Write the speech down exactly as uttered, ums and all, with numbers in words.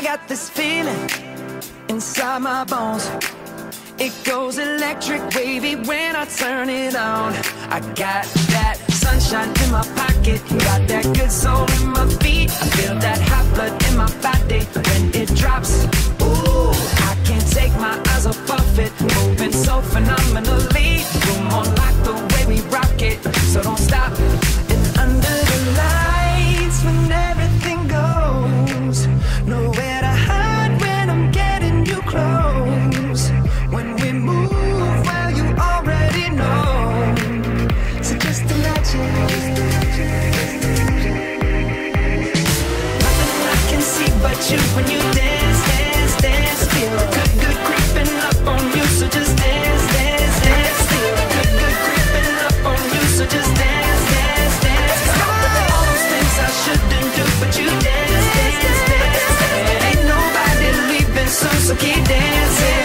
got this feeling inside my bones. It goes electric wavy when I turn it on. I got that sunshine in my pocket, got that good soul in my feet. I feel that hot blood in my body when it drops. Ooh, I can't take my eyes off of it, moving so phenomenally. Room on lock the way we rock it, so don't stop. And under the lights when everything goes, nowhere to hide when I'm getting you close. When we move, well, you already know. So just imagine. Nothing I can see but you when you dance, dance, dance. Feel good, good creeping up on you. So just dance, dance, dance. Feel good, good creeping up on you. So just dance, dance, dance. All those things I shouldn't do, but you dance, dance, dance. Ain't nobody leaving soon, so keep dancing.